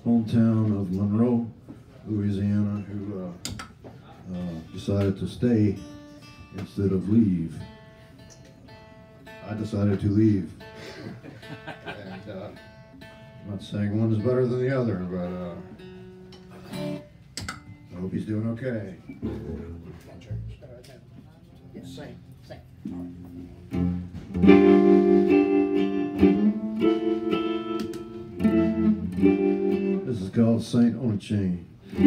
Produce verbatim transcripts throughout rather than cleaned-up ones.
hometown of Monroe, Louisiana, who uh, uh, decided to stay instead of leave. I decided to leave. And uh, I'm not saying one is better than the other, but uh, I hope he's doing okay. Yes, same, same. This is called Saint on a Chain.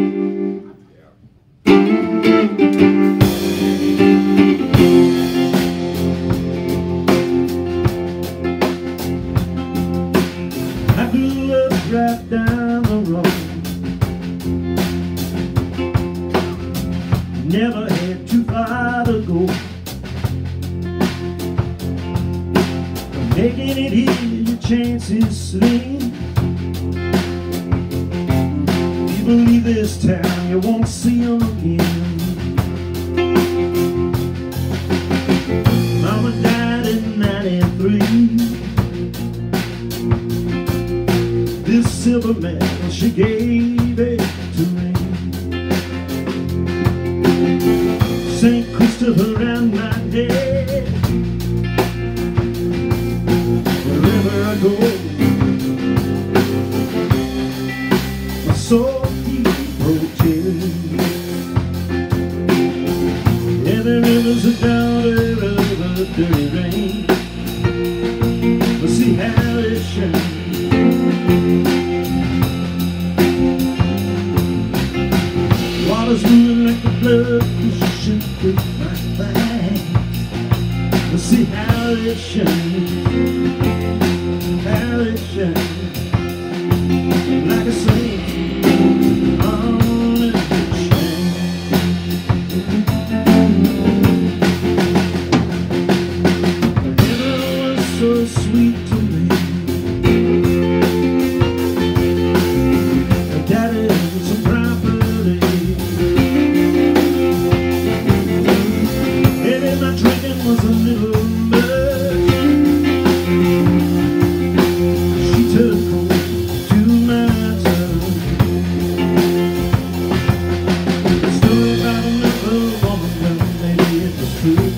I grew up right down the road, never had too far to go. Making it here, your chances slim. You leave this town, you won't see them again. Mama died in ninety-three. This silver medal, she gave it to me. Saint Christopher and my dad, wherever I go, my soul keeps rotating. Every river's a daughter of a dirty rain. But see how it shines. Water's moving like the blood pushing through my veins. But see how it shines. How it shines. Like a saint on a chain. Heaven was so sweet to me. I got it in some property. Maybe my drinking was a little much. She took hold to my tongue. The story about another woman, well, maybe it was true.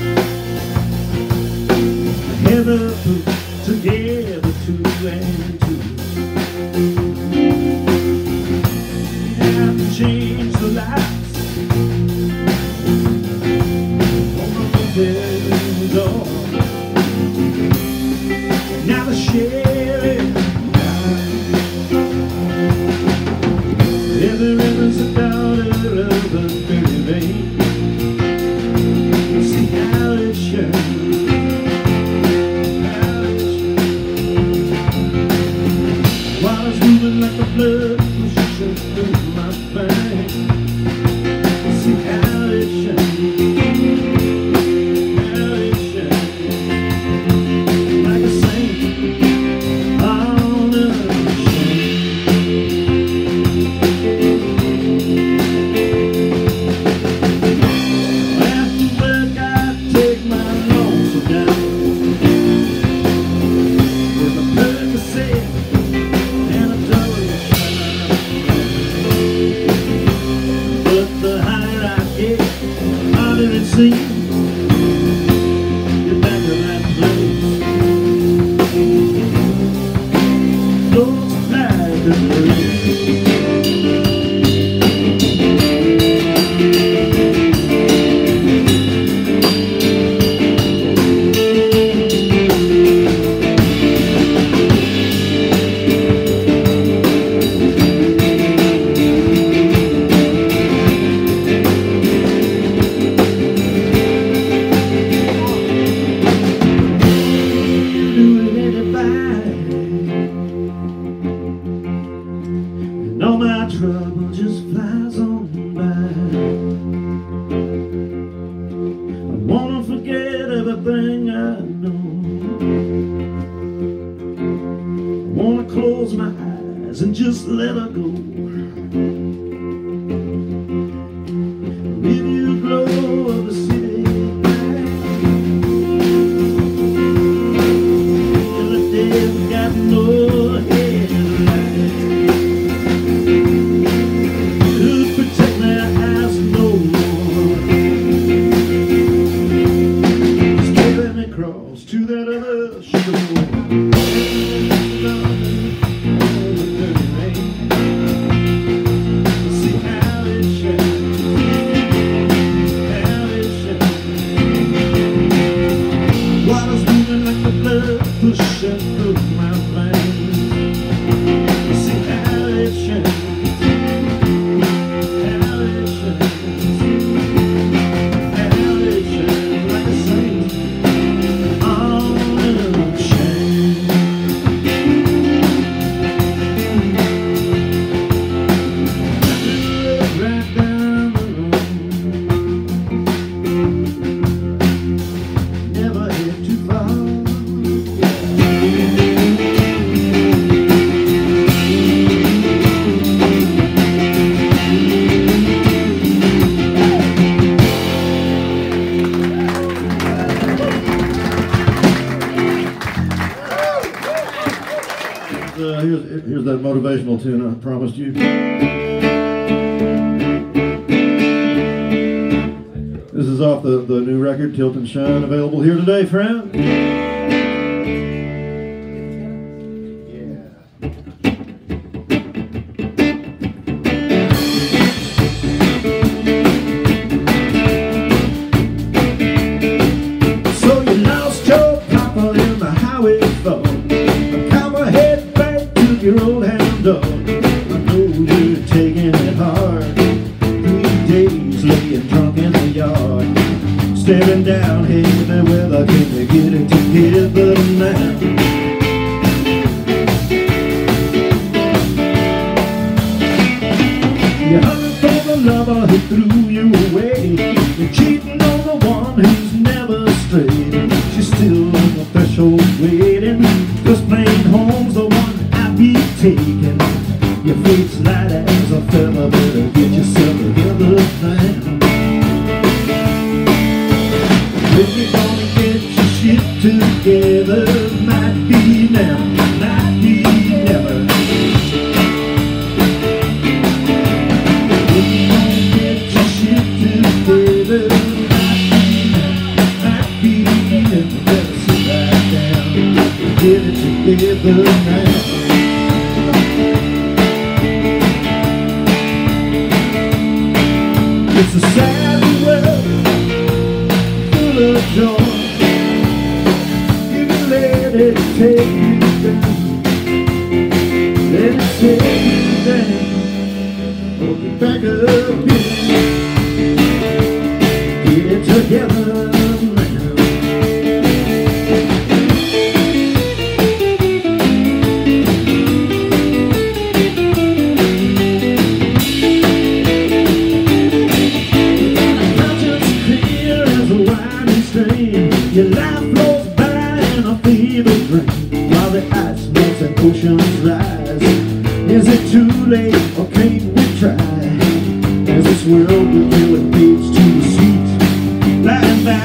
Never put together two and two. You have to change the lights on the hotel door. Now the sheriff died. Every river's a daughter of a dirty vein. See how it shines. Water's moving like the blood pushing through my veins. See how it shines, how it shines, like a saint on a chain. After work I take my lonesome down with a Percocet and a double shot. But the higher I get, the harder it seems. Get back to that place. Looks like a dream. motivational tune I promised you. This is off the, the new record, Tilt and Shine, available here today, friend. Your old hound dog, I know you're taking it hard. Three days laying drunk in the yard, staring down heavy weather. Can you get it together now? You're hunting for the lover who threw you away. You're cheating on the one who's never strayed. She's still on the threshold waiting, 'cause playing home's the one be taken. Your fate's light as a feather. Better get yourself together now. When you're gonna get your shit together, might be now, might be never. When you're gonna get your shit together, might be now, might be never. Better sit right down and get it together now. It's a sad world, full of joy. You can let it take you down, let it take you down. Hold you back up here, get it together now. Your life flows by in a fever dream, while the ice melts and oceans rise. Is it too late or can't we try? As this world we feel it fades too sweet, by and by.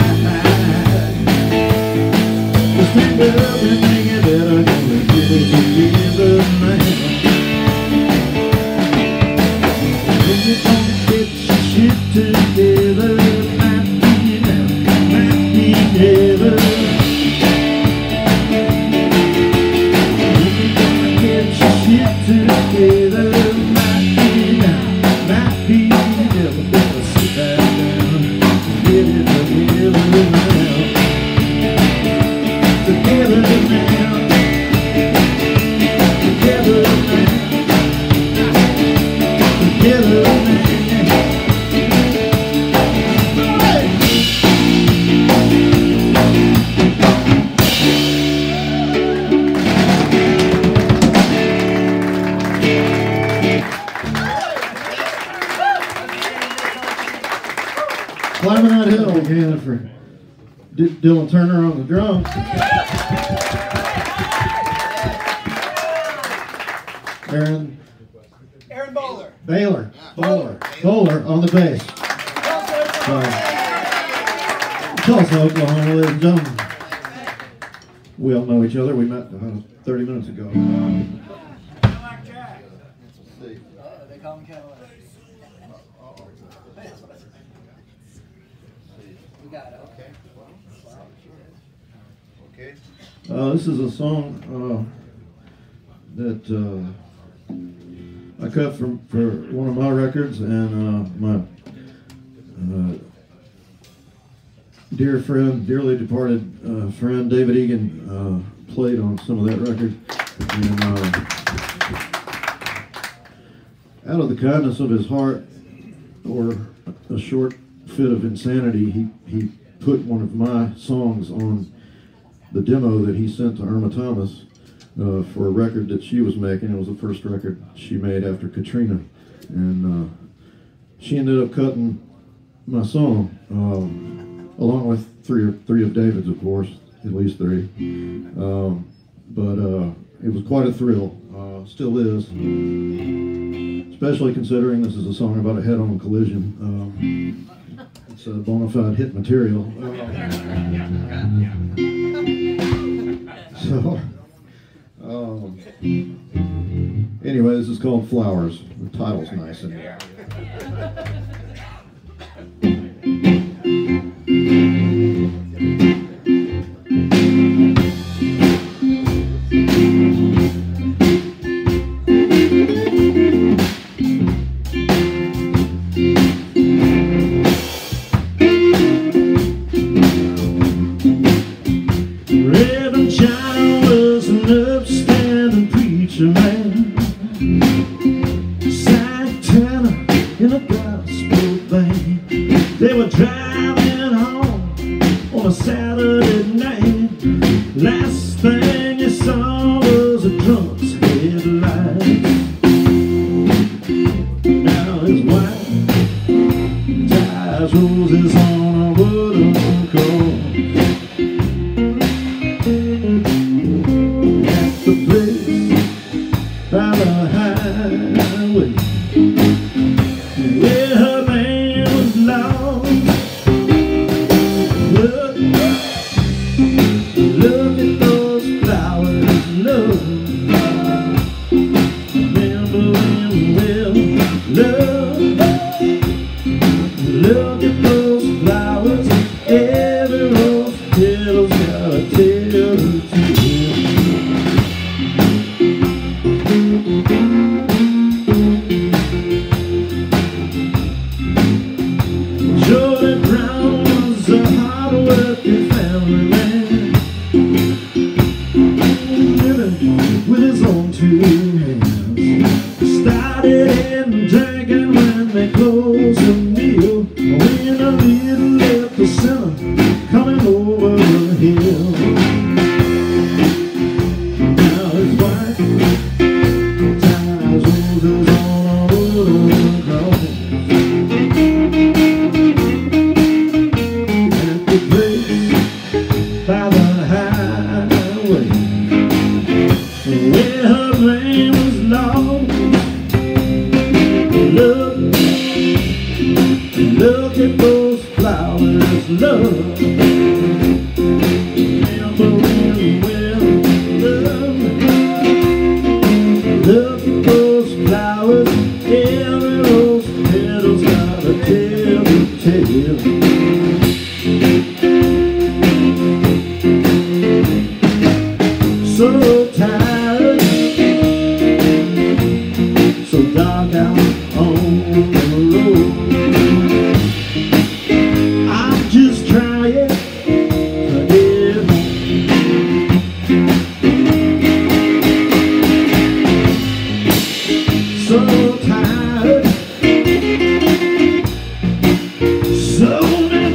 Just think of everything you better gonna get it together now. When you don't get your shit together, never. We're gonna get your shit together. Might be now, might be never. Better sit back down, get it together now. Together now, together now, together now. Climbing that hill again for D Dylan Turner on the drums. Aaron. Aaron Bowler. Baylor. Bowler. Bowler on the bass. So, Tulsa, Oklahoma, ladies and gentlemen. We all know each other. We met about thirty minutes ago. Cadillac Jack. Oh, they call him Cadillac. We got it. Okay. Okay. Uh, this is a song uh, that uh, I cut from for one of my records, and uh, my uh, dear friend, dearly departed uh, friend David Egan uh, played on some of that record, and uh, out of the kindness of his heart, or a short fit of insanity, he he put one of my songs on the demo that he sent to Irma Thomas uh, for a record that she was making. It was the first record she made after Katrina, and uh, she ended up cutting my song um, along with three or three of David's, of course, at least three. Um, but uh, it was quite a thrill, uh, still is, especially considering this is a song about a head-on collision. Um, it's a bona fide hit material. Uh, so, um, Anyway, this is called Flowers. The title's nice anyway. Reverend John was an upstanding preacher man, sang tenor in a gospel band. They were driving home on a Saturday night. Last thing you saw was a drunk's headlight. Now his wife ties roses on a wooden cross. By the highway where her man was lost. Look, look at those flowers, look. Remember them well, look. Look at those flowers, every rose petal's got a tale to tell. With his own two hands, started in drinking when they closed the meal. When a little left the center, coming over the hill. Now his wife ties roses on a wooden cross. At the place by the highway where her man was lost. Look, look at those flowers, look. Remember them well, look. Look at those flowers, every rose petal's got a tale to tell. So tired, so dark out on the road. I'm just trying to get home. So tired, so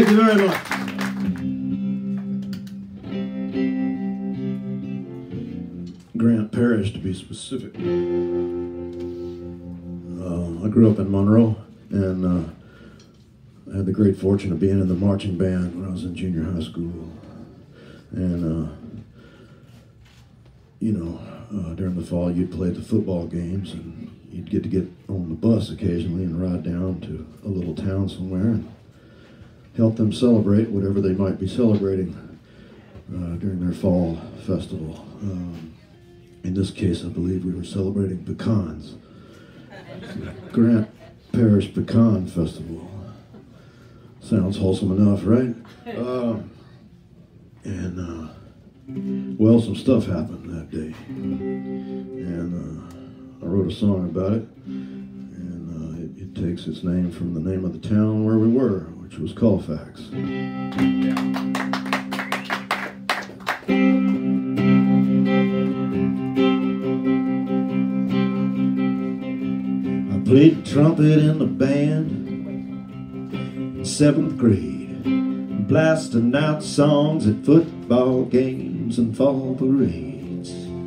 Thank you very much. Grant Parish, to be specific. Uh, I grew up in Monroe, and uh, I had the great fortune of being in the marching band when I was in junior high school. And, uh, you know, uh, during the fall, you'd play the football games, and you'd get to get on the bus occasionally and ride down to a little town somewhere and help them celebrate whatever they might be celebrating uh, during their fall festival. Um, in this case, I believe we were celebrating pecans. Grant Parish Pecan Festival. Sounds wholesome enough, right? Uh, and, uh, well, some stuff happened that day. And uh, I wrote a song about it. And uh, it, it takes its name from the name of the town where we were, which was Colfax. I played trumpet in the band in seventh grade, blasting out songs at football games and fall parades.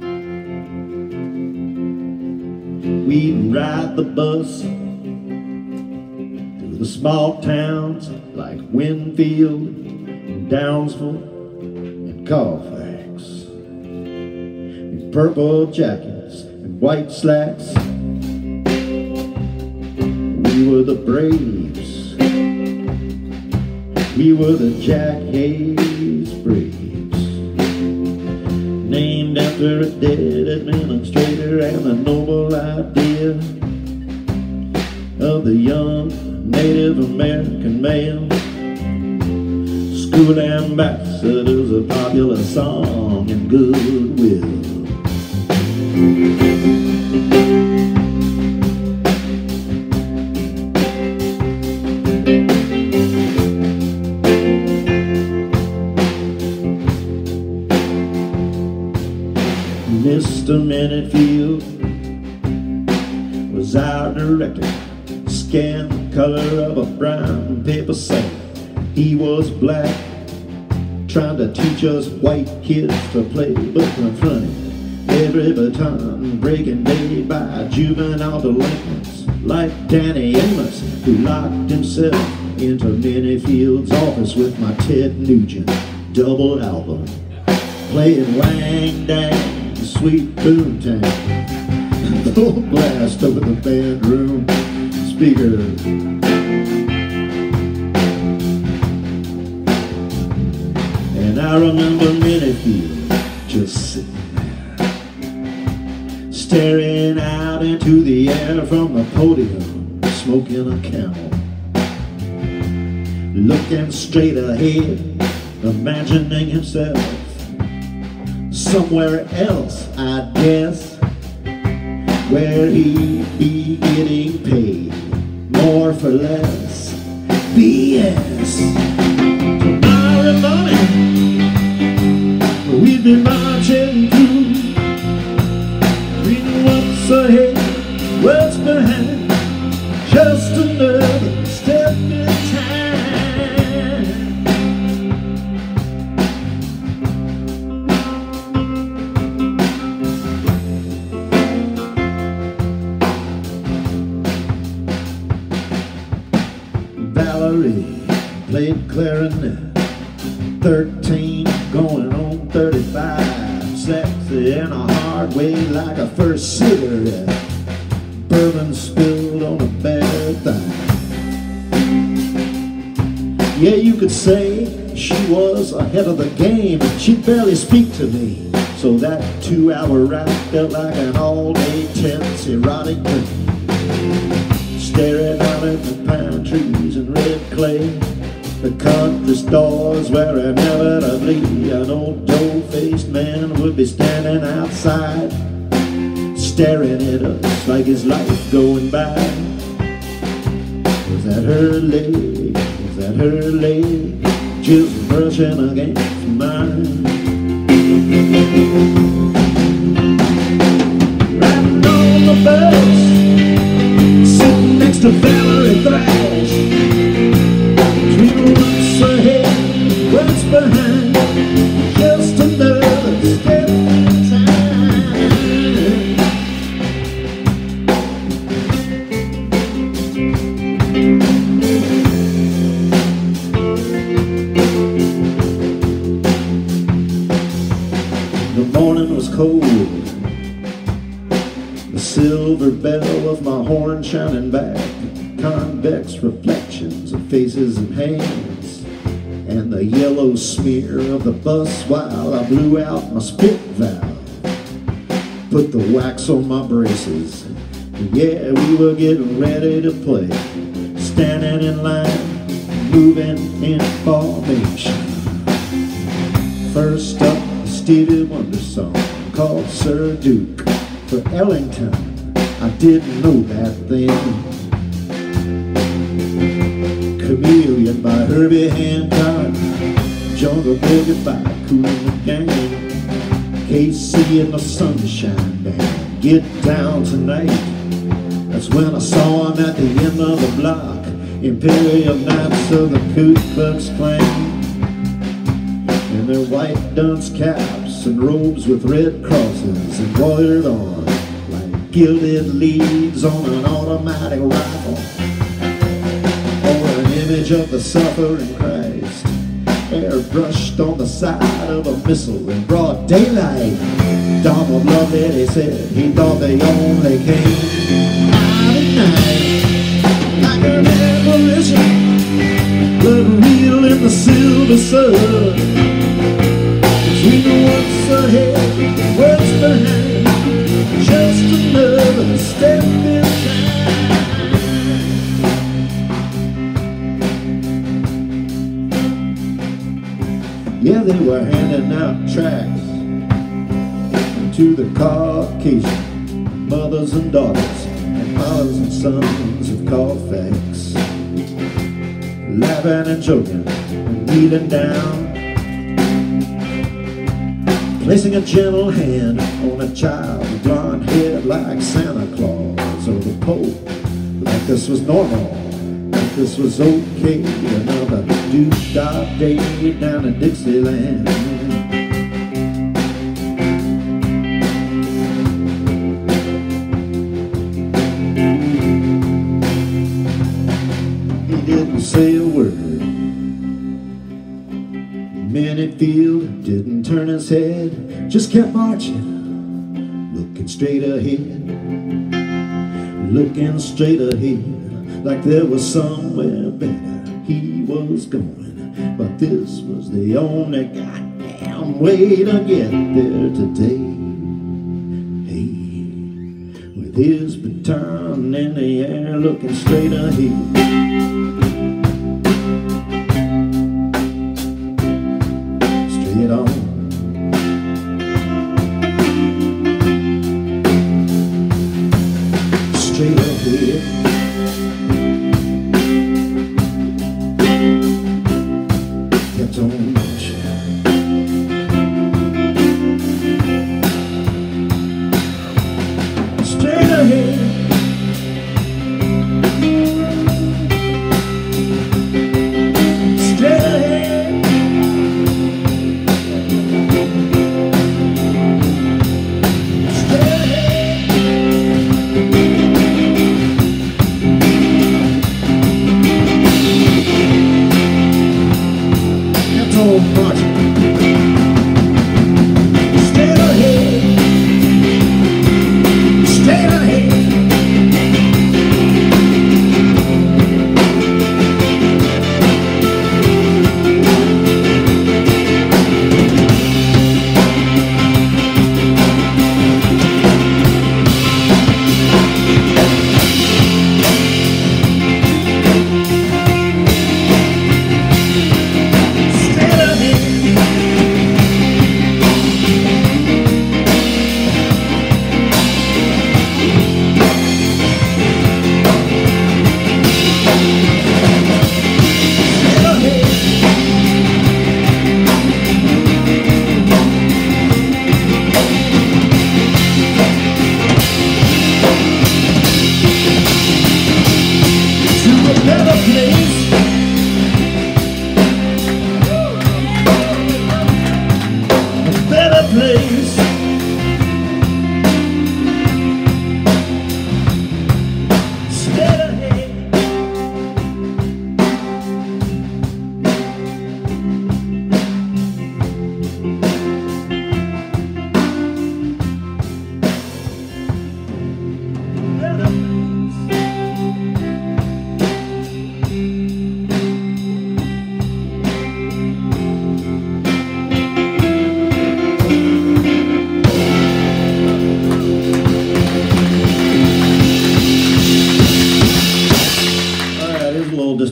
We'd ride the bus through the small towns like Winfield and Downsville and Colfax, in purple jackets and white slacks. We were the Braves, we were the Jack Hayes Braves, named after a dead administrator and the noble idea of the young Native American male. School ambassadors, a popular song and goodwill. Mister Minifield was our director, scanned the color of a brown paper sack. He was black, trying to teach us white kids to play, but confronted every baton breaking day by juvenile delinquents like Danny Amos, who locked himself into Minifield's office with my Ted Nugent double album, playing Wang Dang, Sweet Boomtown, full blast over the bedroom speaker. And I remember Minifield just sitting there, staring out into the air from the podium, smoking a Camel, looking straight ahead, imagining himself somewhere else, I guess, where he'd be getting paid more for less. B S. Tomorrow morning we'd be marching through, reading what's ahead, what's behind, just another step in time. Valerie played clarinet, thirteen going on thirty-five, sexy in a hard way like a first cigarette, bourbon spilled on a bare thigh. Yeah, you could say she was ahead of the game. She'd barely speak to me, so that two-hour ride felt like an all-day tense erotic dream. Staring out at the pine trees and red clay, the country stores where inevitably an old dough-faced man would be standing outside, staring at us like his life going by. Was that her leg? Was that her leg? Just brushing against mine. Riding on the bus, sitting next to Valerie Thrash, between what's was my horn shining back, convex reflections of faces and hands, and the yellow smear of the bus while I blew out my spit valve. Put the wax on my braces, and yeah, we were getting ready to play. Standing in line, moving in formation. First up, a Stevie Wonder song called Sir Duke for Ellington. I didn't know that then. Chameleon by Herbie Hancock, Jungle Boogie by Kool and the Gang, K C and the Sunshine Band, Get Down Tonight. That's when I saw him at the end of the block, Imperial Knights of the Ku Klux Klan, in their white dunce caps and robes with red crosses embroidered on like gilded leaves on an automatic rifle, or an image of the suffering Christ airbrushed on the side of a missile in broad daylight. Donald loved it, he said he thought they only came out at night, like an apparition, blood real in the silver sun, between what's ahead and what's behind, just another step in time. Yeah, they were handing out tracts to the Caucasian mothers and daughters and fathers and sons of Colfax, laughing and joking and kneeling down, placing a gentle hand on a child with blonde hair like Santa Claus or the Pope, like this was normal, like this was okay, another doo-dah day down in Dixieland. He didn't say a word. Minifield didn't turn his head, just kept marching, looking straight ahead, looking straight ahead, like there was somewhere better he was going, but this was the only goddamn way to get there today. Hey, with his baton in the air, looking straight ahead. Straight on. Straight ahead. Kept on marching. Straight ahead.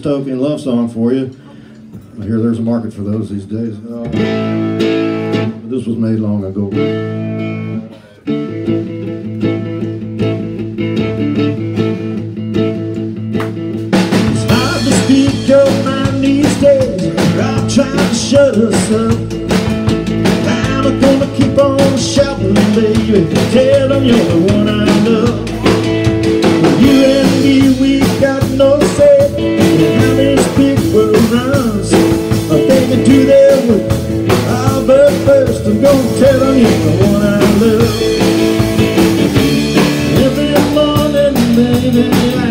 token love song for you. I hear there's a market for those these days. Uh, but this was made long ago. It's hard to speak your mind these days. I'm trying to shut us up. I'm gonna keep on shouting, baby. Tell them you're the one I love. You and me, we got no say in how this big world runs. They can do their work, ah, but first I'm gonna tell them you're the one I love. Every morning, baby, I